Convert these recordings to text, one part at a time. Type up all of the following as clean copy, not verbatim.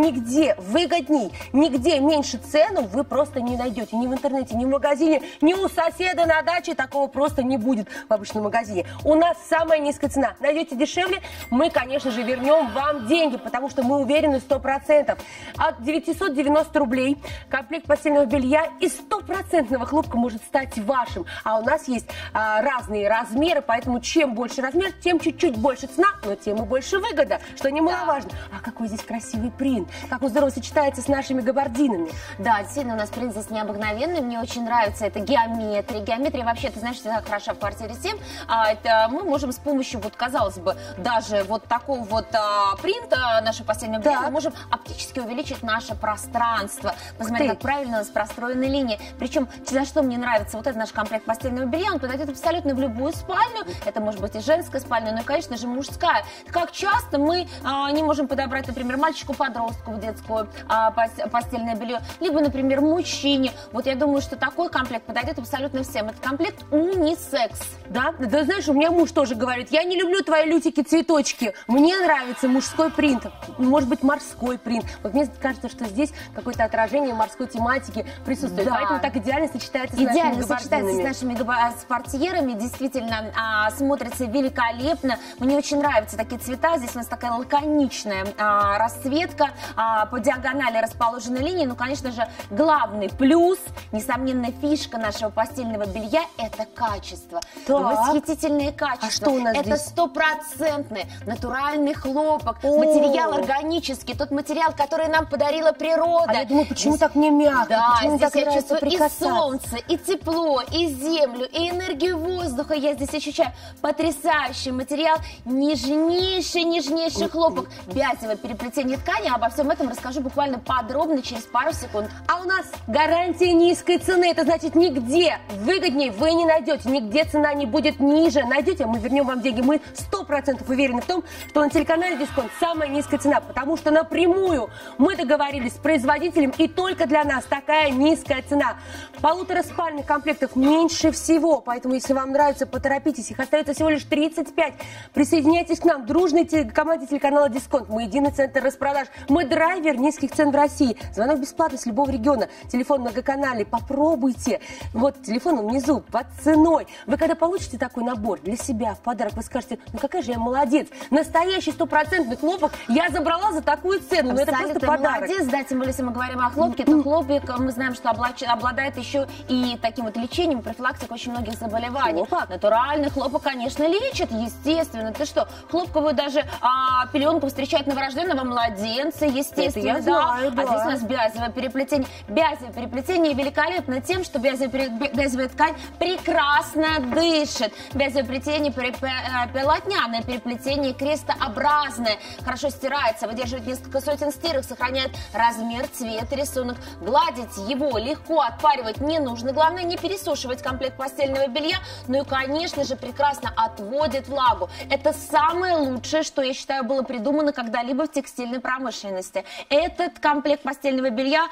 нигде выгодней, нигде меньше цену вы просто не найдете. Ни в интернете, ни в магазине, ни у соседа на даче такого просто не будет в обычном магазине. У нас самая низкая цена. Найдете дешевле, мы, конечно же, вернем вам деньги, потому что мы уверены 100%. От 990 рублей комплект постельного белья и 100% хлопка может стать вашим. А у нас есть разные размеры, поэтому чем больше размер, тем чуть-чуть больше цена, но тем и больше выгода, что немаловажно. А какой здесь красивый принт, как он здорово сочетается с нашими габардинами. Да, действительно, у нас принт здесь необыкновенный, мне очень нравится эта геометрия. Геометрия вообще, ты знаешь, всегда хороша в квартире 7. Это мы можем с помощью, вот казалось бы, даже вот такого вот принта нашего постельного белья, мы можем оптически увеличить наше пространство. Посмотри, как правильно у нас простроены линии. Причем, за что мне нравится, вот этот наш комплект постельного белья, он подойдет абсолютно в любую спальню. Это может быть и женская спальня, но и, конечно же, мужская. Как часто мы не можем подобрать, например, мальчику-подростку в детскую постельное белье, либо, например, мужчине. Вот я думаю, что такой комплект подойдет абсолютно всем. Это комплект унисекс. Да, да, знаешь, у меня муж тоже говорит, я не люблю твои лютики-цветочки, мне нравится мужской принт, может быть, морской принт. Вот мне кажется, что здесь какое-то отражение морской тематики присутствует, поэтому так идеально сочетается с нашими габардинами. Сочетается с нашими портьерами, действительно смотрится великолепно. Мне очень нравятся такие цвета, здесь у нас такая лаконичная расцветка, по диагонали расположены линии, ну, конечно же, главный плюс, несомненно, фишка нашего постельного белья – это качество. Восхитительные качества. А что у нас это стопроцентный натуральный хлопок, материал органический, тот материал, который нам подарила природа. А я думаю, почему так не мягко? Да, почему здесь так я чувствую и прикасаться? солнце, и тепло, и землю, и энергию воздуха. Я здесь ощущаю потрясающий материал, нежнейший хлопок, бязевое переплетение ткани. Обо всем этом расскажу буквально подробно через пару секунд. А у нас гарантия низкой цены. Это значит, нигде выгоднее вы не найдете, нигде цена не будет ниже. Найдете, мы вернем вам деньги. Мы 100% уверены в том, что на телеканале Дисконт самая низкая цена, потому что напрямую мы договорились с производителем, и только для нас такая низкая цена. Полутораспальных комплектов меньше всего, поэтому, если вам нравится, поторопитесь. Их остается всего лишь 35. Присоединяйтесь к нам, дружной команде телеканала Дисконт. Мы единый центр распродаж. Мы драйвер низких цен в России. Звонок бесплатный с любого региона. Телефон многоканальный. Попробуйте. Вот телефон внизу, под ценой. Вы когда получите такой набор для себя в подарок, вы скажете, ну какая же я молодец. Настоящий 100% хлопок я забрала за такую цену. Но это просто подарок. Молодец, да, тем более, если мы говорим о хлопке, то хлопок, мы знаем, что обладает еще и таким вот лечением, профилактикой очень многих заболеваний. Натуральный хлопок, конечно, лечит, естественно. Ты что, хлопковую даже пеленку встречают новорожденного младенца, естественно. Я знаю, да. А здесь у нас бязевое переплетение. Бязевое переплетение великолепно тем, что бязевая ткань прекрасно дышит. Бязевое переплетение полотняное переплетение крестообразное. Хорошо стирается, выдерживает несколько сотен стирок, сохраняет размер, цвет, рисунок. Гладить его легко, отпаривать не нужно. Главное, не пересушивать комплект постельного белья. Ну и, конечно же, прекрасно отводит влагу. Это самое лучшее, что, я считаю, было придумано когда-либо в текстильной промышленности. Этот комплект постельного белья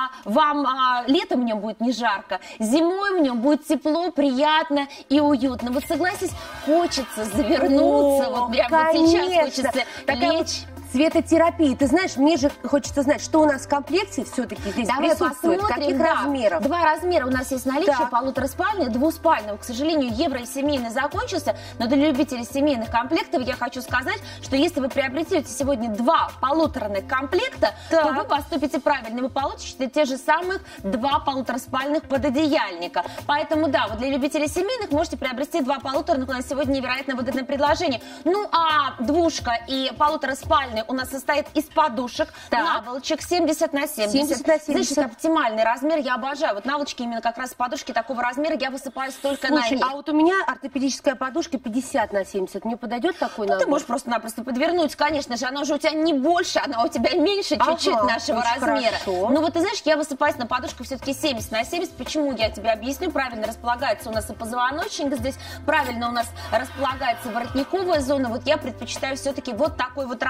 вам летом в нем будет не жарко, зимой в нем будет тепло, приятно и уютно. Вот согласись, хочется завернуться, вот прямо сейчас хочется лечь. Светотерапии. Ты знаешь, мне же хочется знать, что у нас в комплекте все-таки здесь присутствует, каких размеров? Два размера у нас есть в наличии, полутораспальный, двуспальный. К сожалению, евро и семейный закончился, но для любителей семейных комплектов я хочу сказать, что если вы приобретете сегодня два полуторных комплекта, то вы поступите правильно, вы получите те же самых два полутораспальных пододеяльника. Поэтому, да, вот для любителей семейных можете приобрести два полуторных, у нас сегодня невероятно выгодное предложение. Ну, а двушка и полутораспальный у нас состоит из подушек, наволочек 70 на 70. 70 на 70. Знаешь, это оптимальный размер, я обожаю. Вот наволочки именно как раз подушки такого размера, я высыпаюсь только на них. А вот у меня ортопедическая подушка 50 на 70. Мне подойдет такой набор? Ты можешь просто-напросто подвернуть, конечно же. Она уже у тебя не больше, она у тебя меньше чуть-чуть нашего размера. Хорошо. Но вот ты знаешь, я высыпаюсь на подушку все-таки 70 на 70. Почему? Я тебе объясню. Правильно располагается у нас и позвоночник здесь, правильно у нас располагается воротниковая зона. Вот я предпочитаю все-таки вот такой вот размер.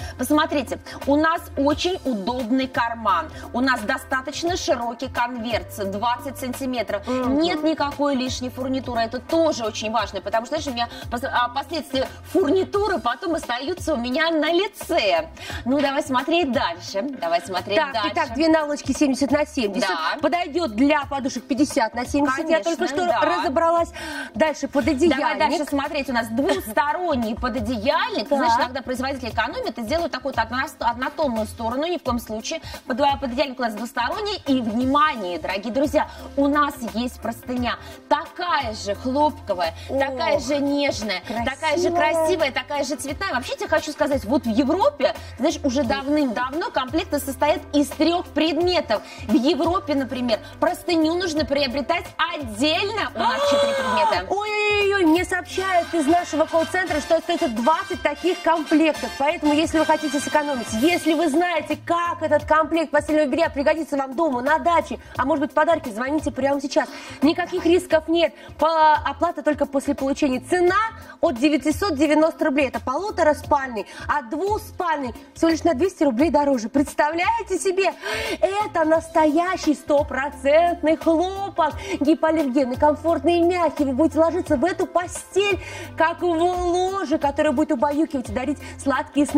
Посмотрите, у нас очень удобный карман. У нас достаточно широкий конверт, 20 сантиметров. Нет никакой лишней фурнитуры. Это тоже очень важно, потому что, знаешь, у меня последствия фурнитуры потом остаются у меня на лице. Ну, давай смотреть дальше. Итак, две наволочки 70 на 70. Да. Подойдет для подушек 50 на 70. Конечно, я только что разобралась. Дальше пододеяльник. Давай дальше смотреть. У нас двусторонний пододеяльник. Знаешь, иногда производители экономят и делают такую однотонную сторону. Ни в коем случае. Пододеяльник у нас двусторонний. И, внимание, дорогие друзья, у нас есть простыня. Такая же хлопковая, такая же нежная, такая же красивая, такая же цветная. Вообще, я тебе хочу сказать, вот в Европе, знаешь, уже давным-давно комплекты состоят из 3 предметов. В Европе, например, простыню нужно приобретать отдельно. У нас 4 предмета. Ой-ой-ой, мне сообщают из нашего колл-центра, что остается 20 таких комплектов. Поэтому, если вы хотите сэкономить, если вы знаете, как этот комплект постельного белья пригодится вам дома, на даче, а может быть подарки, звоните прямо сейчас. Никаких рисков нет. Оплата только после получения. Цена от 990 рублей. Это 1,5-спальный, а 2-спальный всего лишь на 200 рублей дороже. Представляете себе? Это настоящий 100% хлопок. Гипоаллергенный, комфортный и мягкий. Вы будете ложиться в эту постель, как в ложе, которая будет убаюкивать и дарить сладкие сны.